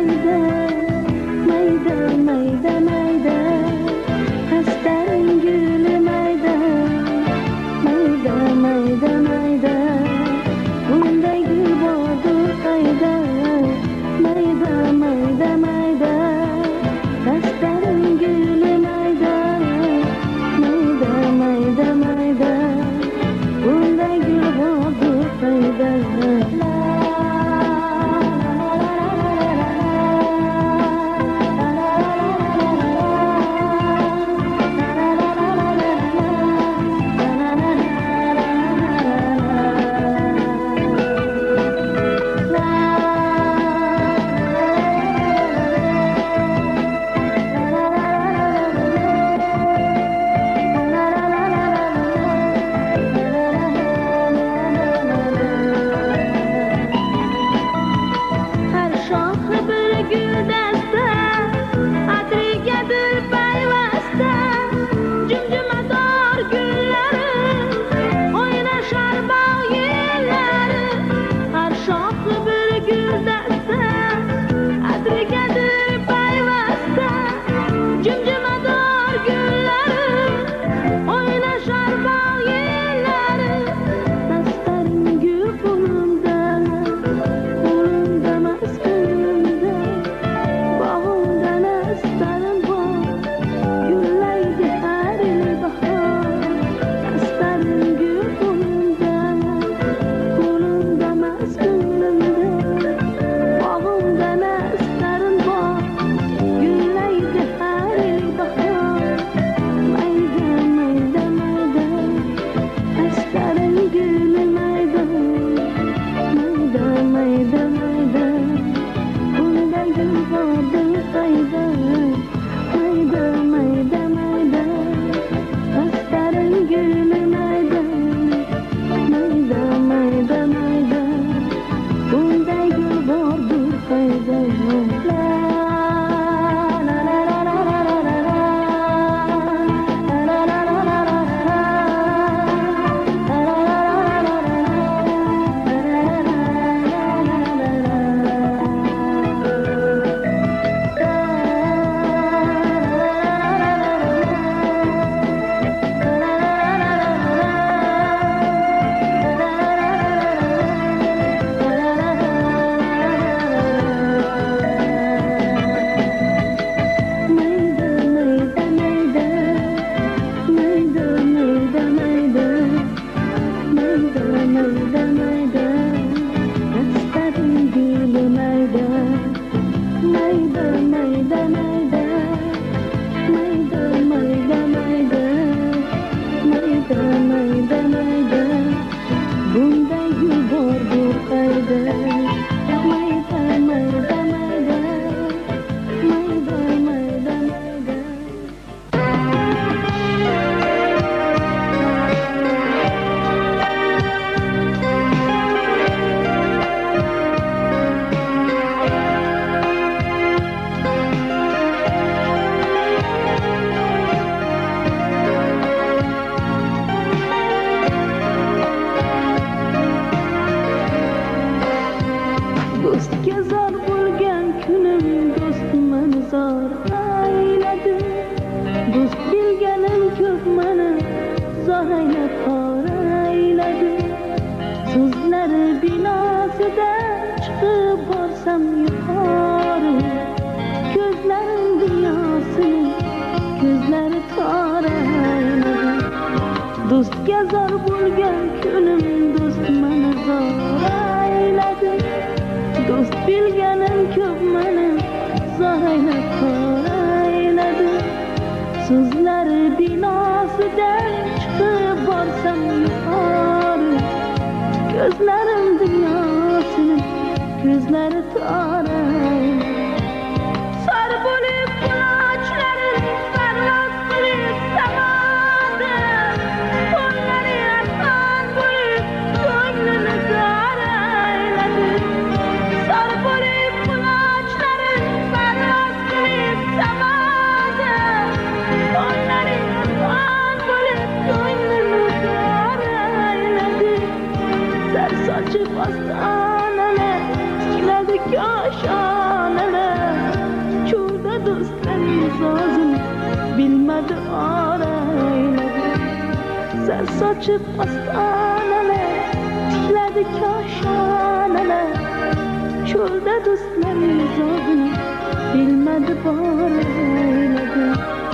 Saçıp hastanene, sikledi kaşa sochib ostonalar, tikladi koshonalar. Cho'lda do'stlarim zobini bilmadi borayladi.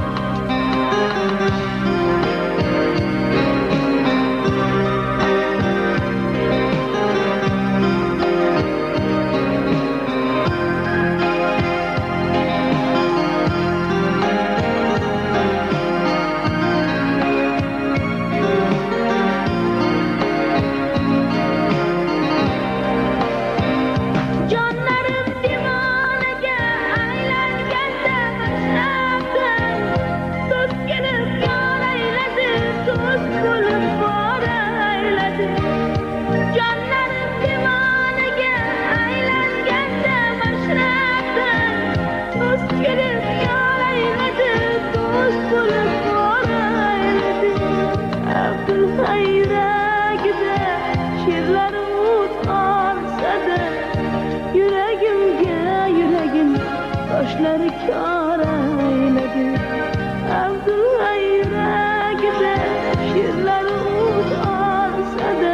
Taşları kar eyledi. Abdulla yüreğide şiirleri utansa da,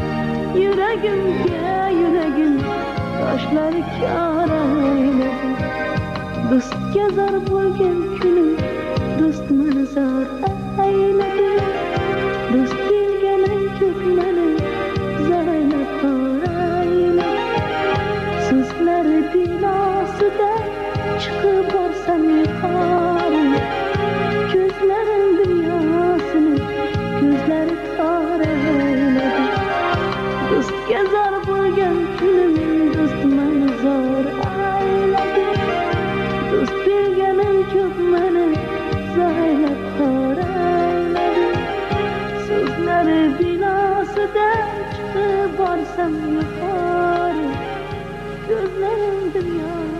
yüreğim taşları kar eyledi. Dostga zor bo'lgan kunim do'stmani zor eyledi. Do'st kelganin ko'kmani zaynab qor eyledi. So'zlari bilosida çıkıp borsam yukarı, gözlerin dünyasını gözleri kar eyledi. Dost gezer bo'lgan kunim do'stmani zor eyledi. Do'st berganim ko'p meni zaynab qor eyledi. So'zlari binosida chiqib borsam yukarı, gözlerin dünyasını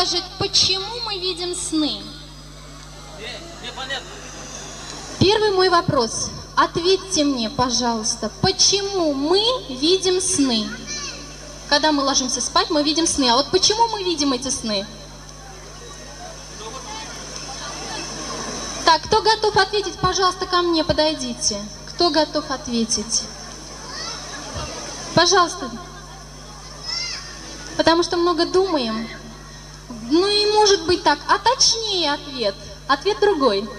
скажет, почему мы видим сны? Первый мой вопрос. Ответьте мне, пожалуйста, почему мы видим сны? Когда мы ложимся спать, мы видим сны. А вот почему мы видим эти сны? Так, кто готов ответить, пожалуйста, ко мне подойдите. Кто готов ответить? Пожалуйста. Потому что много думаем. Ну и может быть так, а точнее ответ. Ответ другой.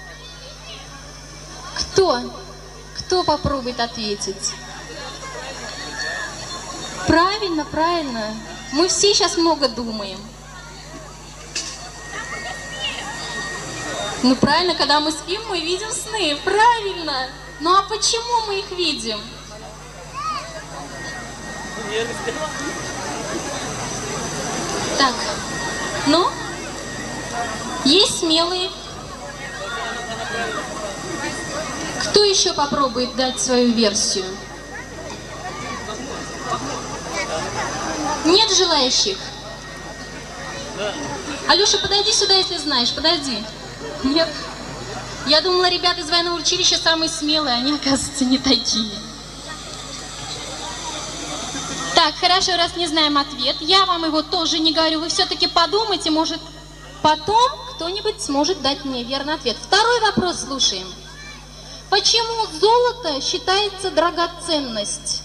Кто? Кто попробует ответить? Правильно, правильно. Мы все сейчас много думаем. Ну правильно, когда мы спим, мы видим сны. Правильно. Ну а почему мы их видим? Так, ну, есть смелые. Кто еще попробует дать свою версию? Нет желающих? Алеша, подойди сюда, если знаешь, подойди. Нет? Я думала, ребята из военного училища самые смелые, они, оказывается, не такие. Так, хорошо, раз не знаем ответ, я вам его тоже не говорю. Вы все-таки подумайте, может, потом кто-нибудь сможет дать мне верный ответ. Второй вопрос слушаем. Почему золото считается драгоценность?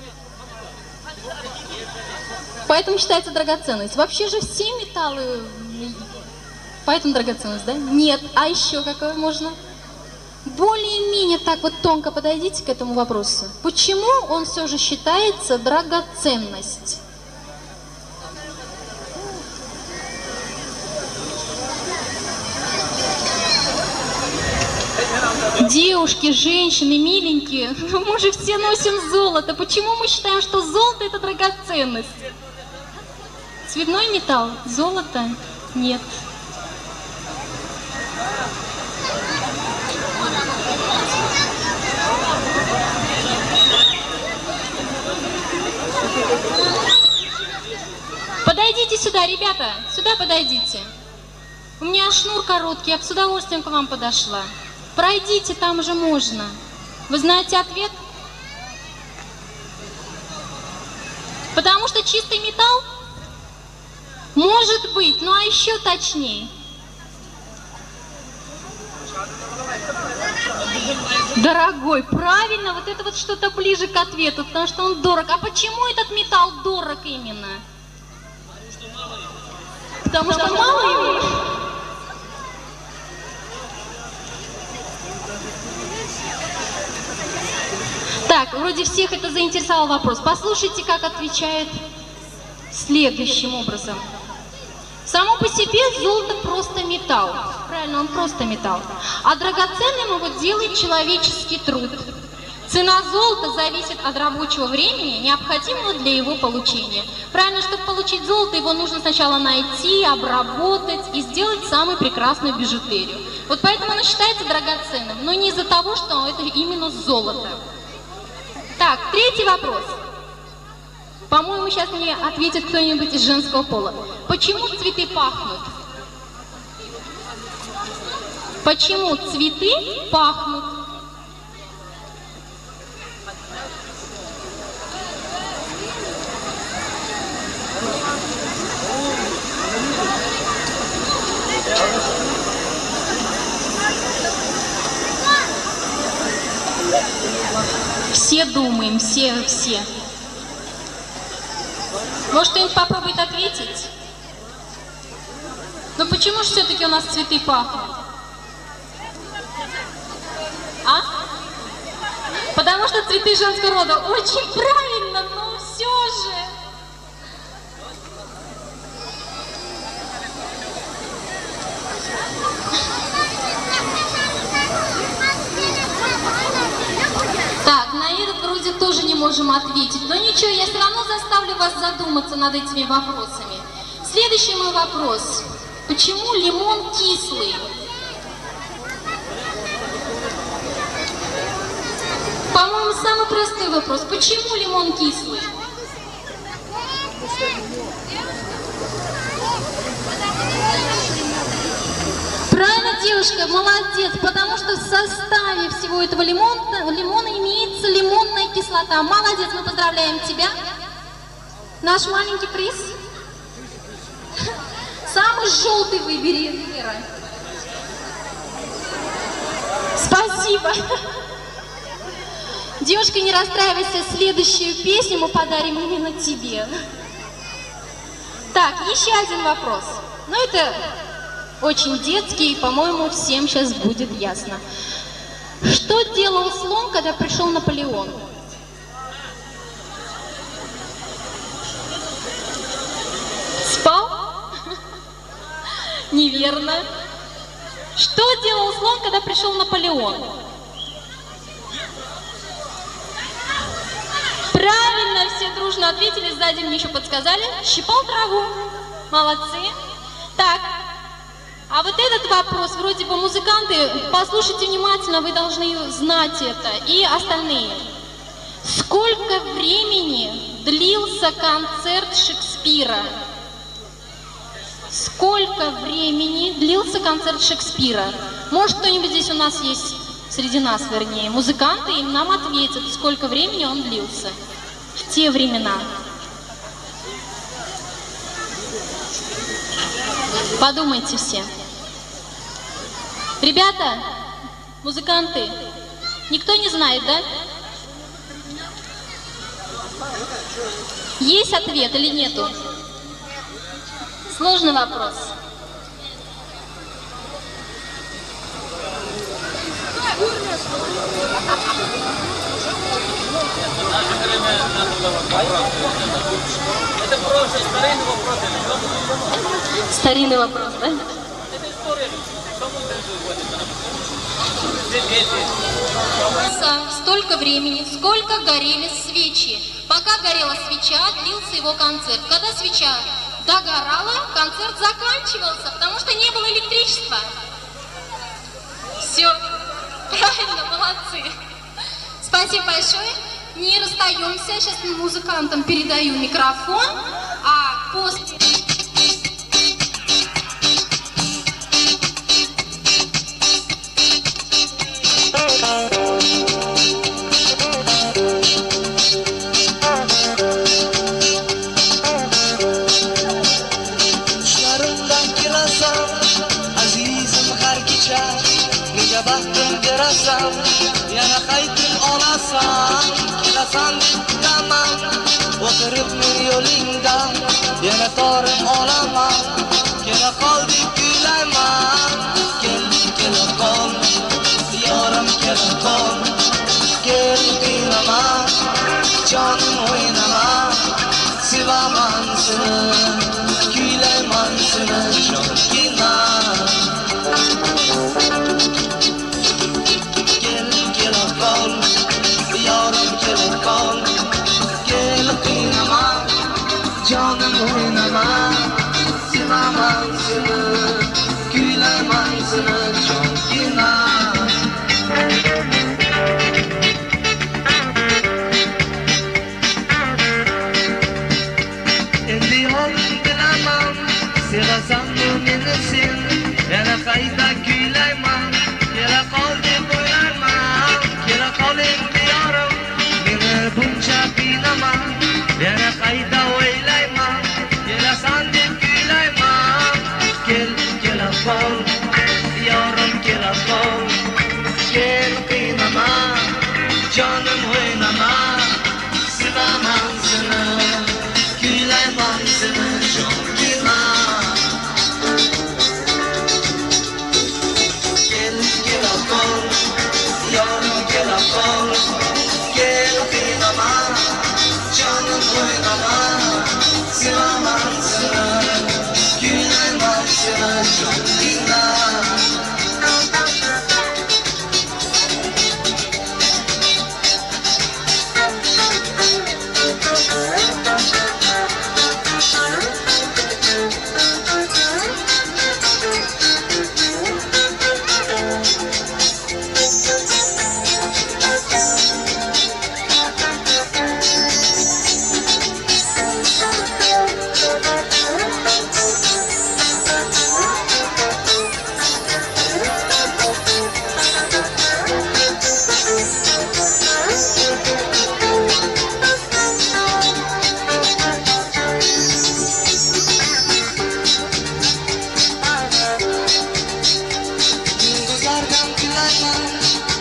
Поэтому считается драгоценность. Вообще же все металлы, поэтому драгоценность, да? Нет. А еще какое можно? Более-менее так вот тонко подойдите к этому вопросу. Почему он все же считается драгоценность? Девушки, женщины, миленькие, мы же все носим золото. Почему мы считаем, что золото это драгоценность? Цветной металл, золото нет. Подойдите сюда, ребята, сюда подойдите. У меня шнур короткий, я бы с удовольствием к вам подошла. Пройдите, там уже можно. Вы знаете ответ? Потому что чистый металл? Может быть, ну а еще точнее. Дорогой, правильно, вот это вот что-то ближе к ответу, потому что он дорог. А почему этот металл дорог именно? Потому что мало его. Так, вроде всех это заинтересовал вопрос. Послушайте, как отвечает следующим образом. Само по себе золото просто металл. Правильно, он просто металл. А драгоценным его делает человеческий труд. Цена золота зависит от рабочего времени, необходимого для его получения. Правильно, чтобы получить золото, его нужно сначала найти, обработать и сделать самую прекрасную бижутерию. Вот поэтому оно считается драгоценным, но не из-за того, что это именно золото. Так, третий вопрос. По-моему, сейчас мне ответит кто-нибудь из женского пола. Почему цветы пахнут? Почему цветы пахнут? Все думаем, все. Может, кто-нибудь попробует ответить? Но почему же все-таки у нас цветы пахнут? А? Потому что цветы женского рода. Очень правильно, но все же. Так, на этот вроде тоже не можем ответить. Но ничего, я все равно заставлю вас задуматься над этими вопросами. Следующий мой вопрос. Почему лимон кислый? По-моему, самый простой вопрос. Почему лимон кислый? Правильно, девушка, молодец, потому что в составе всего этого лимона имеется лимонная кислота. Молодец, мы поздравляем тебя. Наш маленький приз. Самый желтый выбери, Вера. Спасибо. Девушка, не расстраивайся, следующую песню мы подарим именно тебе. Так, еще один вопрос. Ну, это очень детский, и, по-моему, всем сейчас будет ясно. Что делал слон, когда пришел Наполеон? Спал? Неверно. Что делал слон, когда пришел Наполеон? Правильно, все дружно ответили, сзади мне еще подсказали. Щипал траву. Молодцы. Так, а вот этот вопрос, вроде бы музыканты, послушайте внимательно, вы должны знать это, и остальные. Сколько времени длился концерт Шекспира? Сколько времени длился концерт Шекспира? Может, кто-нибудь здесь у нас есть, среди нас, вернее, музыканты, и нам ответят, сколько времени он длился в те времена. Подумайте все. Ребята, музыканты, никто не знает, да? Есть ответ или нету? Сложный вопрос. Это просто старинный вопрос. Старинный вопрос, да? Это история. Столько времени, сколько горели свечи. Пока горела свеча, длился его концерт. Когда свеча догорала, концерт заканчивался, потому что не было электричества. Все, правильно, молодцы. Спасибо большое. Не расстаемся. Сейчас музыкантам передаю микрофон, а после... yana qaytib olasan, kelasan kutaman, o'tirib men yo'lingdan, yana torib olaman, kela qoldik kuylayman, kela qol, yorim kela qol, kel qiynama, jonim o'ynama, sevaman seni, kuylayman seni, jonkina. Canım oynama, sevaman seni, kuylayman seni, jonkina. Endi yo'lim bilaman, sevasanmi meni sen, yana qayta kuylayman, kela qol deb o'ylayman, kela qoling diyorim, meni buncha qiynama, yana qayta o'ylayman, kelasan deb kuylayman, kela qol, yorim kela qol, kel qiynama, jonim o'ynama, sevaman seni, kuylayman seni, jonkina. Kela qol, yorim kela qol, kel qiynama, jonim o'ynama, sevaman seni, kuylayman seni, jonkina.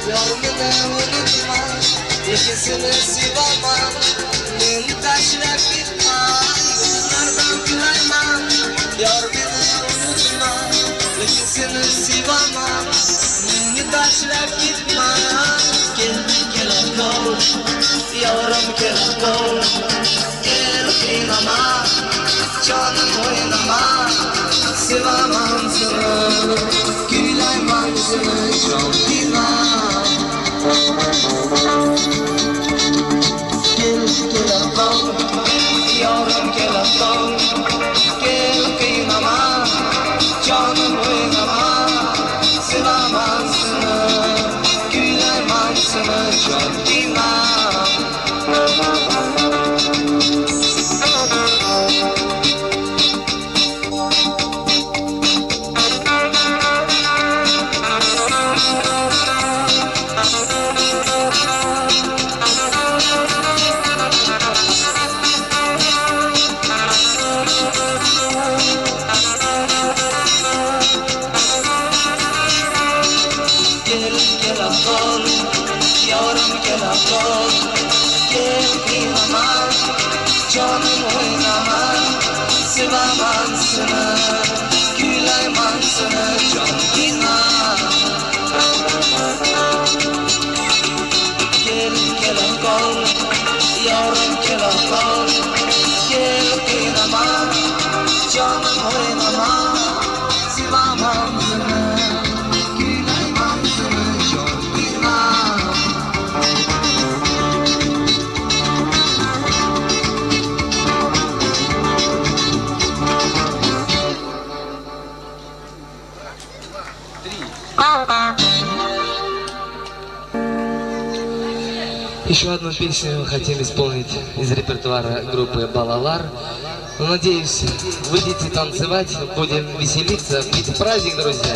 Yormini unutma, lekin seni sevaman. Meni tashlab ketma, yo'llardan kulayman. Yormini unutma, lekin seni sevaman. Meni tashlab ketma. Kel qol, yorim kel qol. Kel qiynama, jonim o'ynama. Sevaman seni, kuylayman seni, jon diyman. Kel qol, yorim kel qol. Kel qiynama, jonim o'ynama. Sevaman seni, kuylayman seni, jon diyman. Jonim o'ynama, sevaman seni, kuylayman seni, jon diyman. Kel qol, yorim kel qol. Kel qiynama, jonim o'ynama, sevaman seni, kuylayman seni, jon diyman. Еще одну песню хотим исполнить из репертуара группы «Балалар». Но, надеюсь, выйдете танцевать, будем веселиться, ведь праздник, друзья.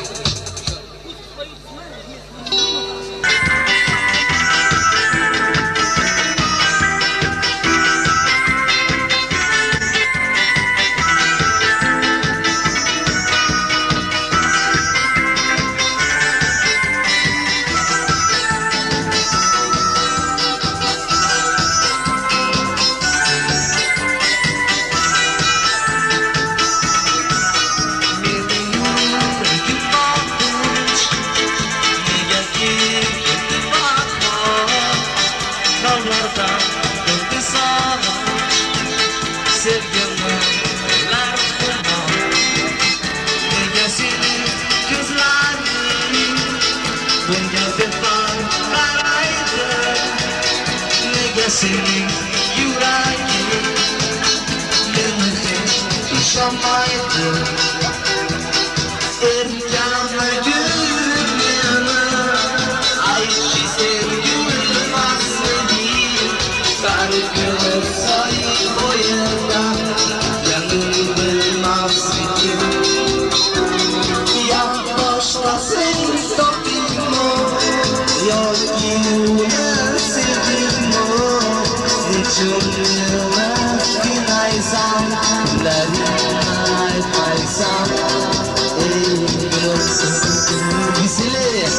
Senin yüreğin yanık yaşamaydı. Erkanlı gülüm yanı, ayşi sevgilim asledim. Kargılı sayı boyunda yanıldım asledim. Ya başlasın topim o, yok yine sevdim o. Cümleme günaysam, larına etmaysam, ey gülüm güzeli.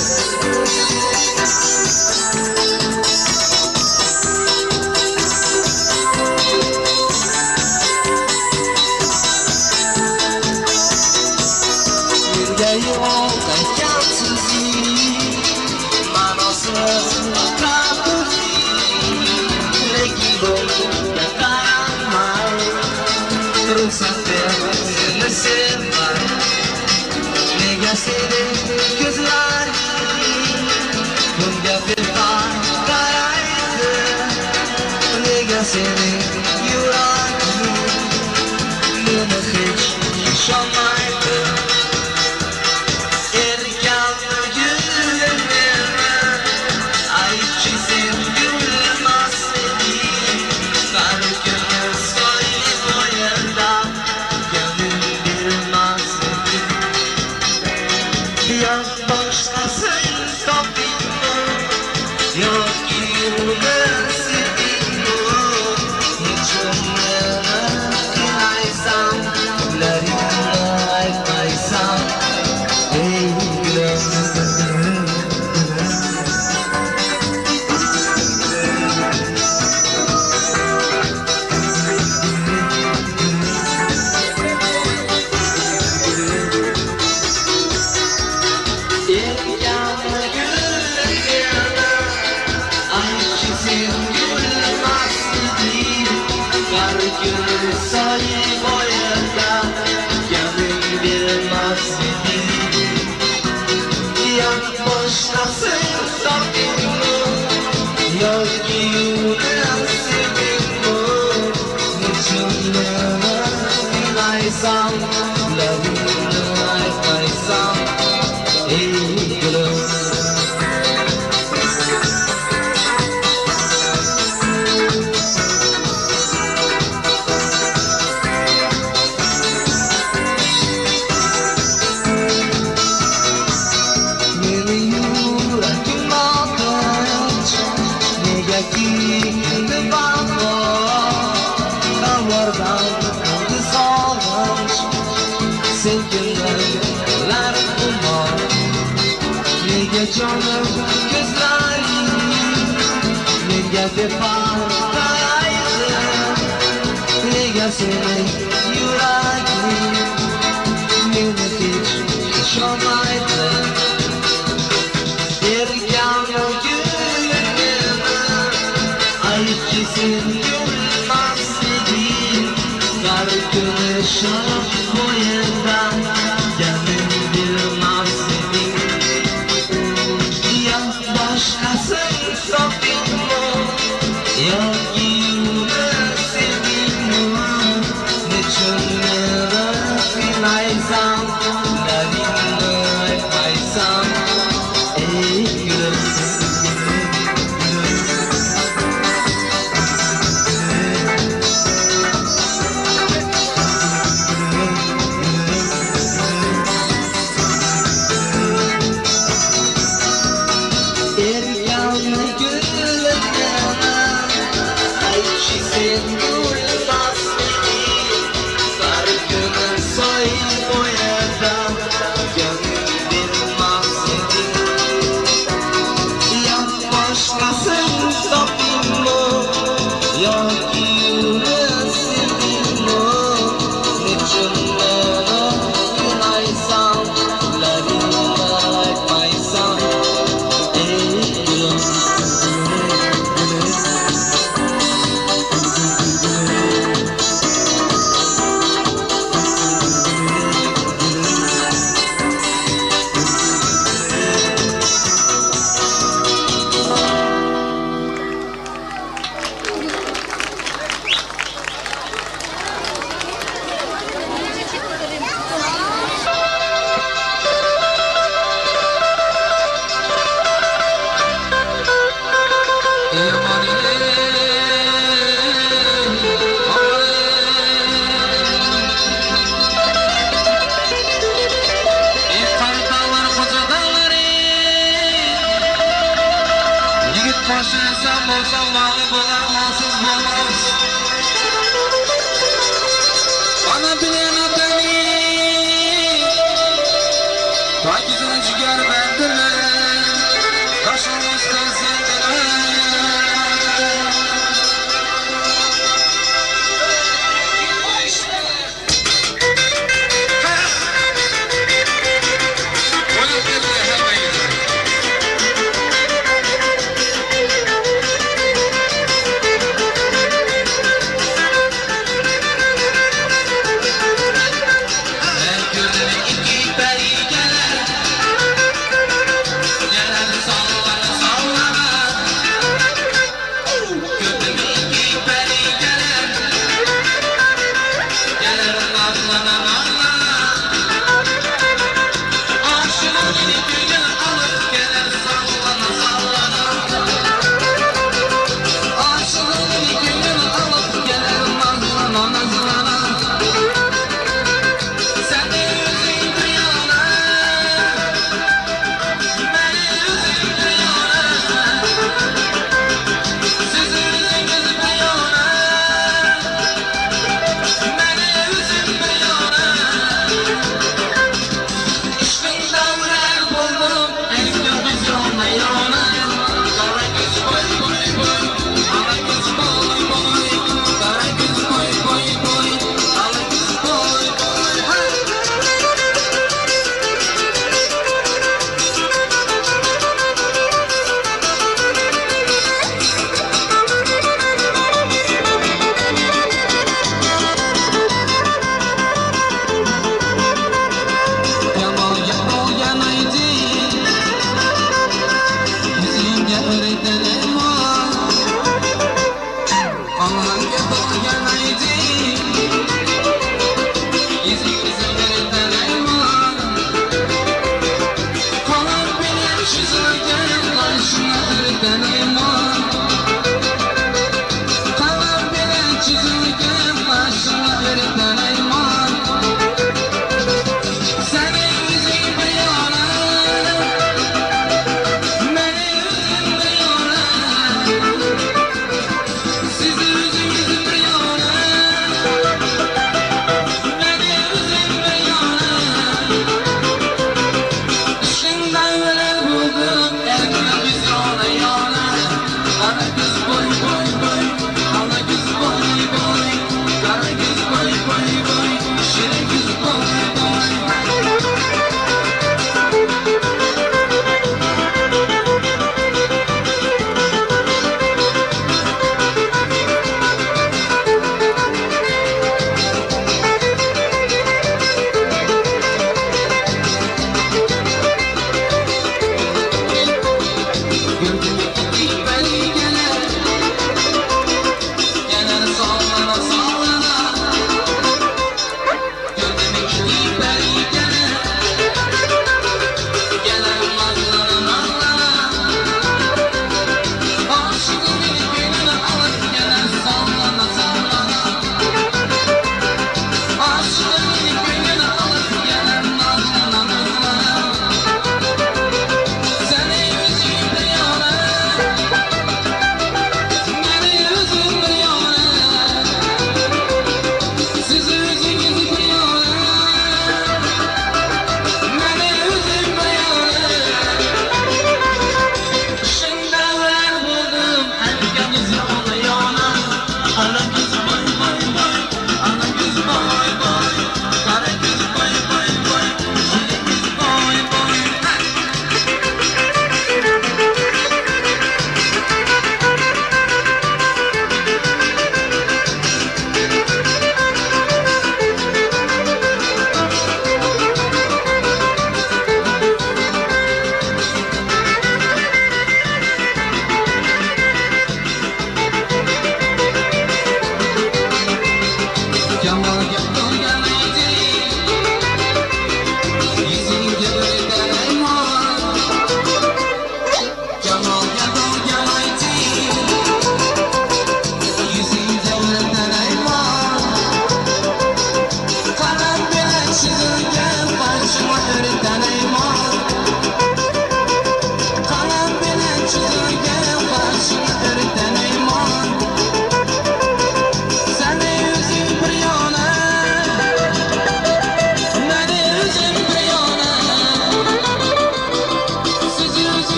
Yüreği oldan yansızı, manasız kapısı. Terus sampai sevar, negasi gözler, bunga bir karaydı, negasi yüreği, bunu hiç yaşamaydı. Erkanlı gülüm ayçi sevgilim asledim. Kargılı sayı boyunda gönül asledim. Ya başkasın topim yok ki sevdim hiç onlara kınaysam, larına aytmaysam, ey gülüm soyib oyada Gönül bilmez seni Yan boşkasın topinmu Yoki nasibinmu Niçin bana bilaysam Lavini aytaysam Ey gülüm Canım gözlerim Nega departaydı Nega senin yüreğin Beni hiç olmaydı Dergâmı gülümü Ayıp kesin gülmez dedin Kar güneş boyunda Gönül bilmez dedin Başkasın topinmu Yoki nasibinmu Niçin bana bilaysam Lavini aytaysam Ey gülüm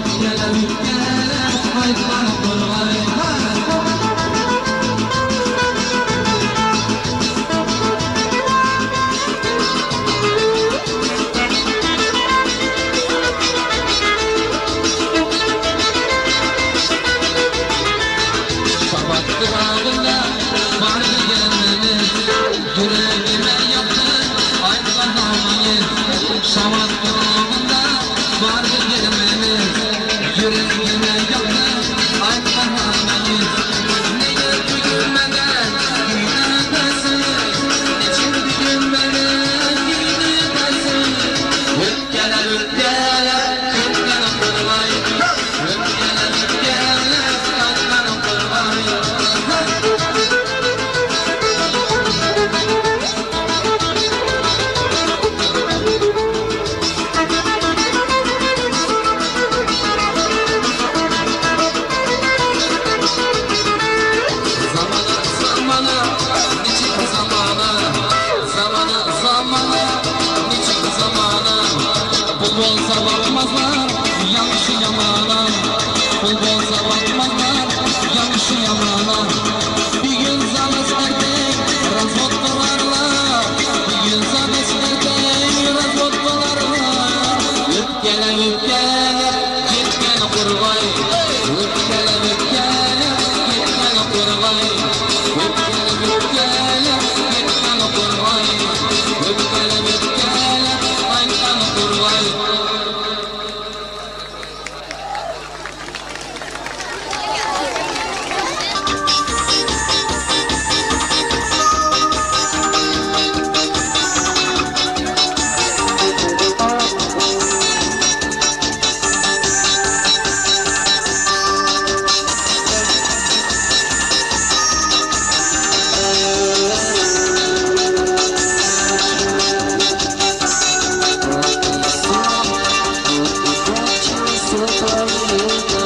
Super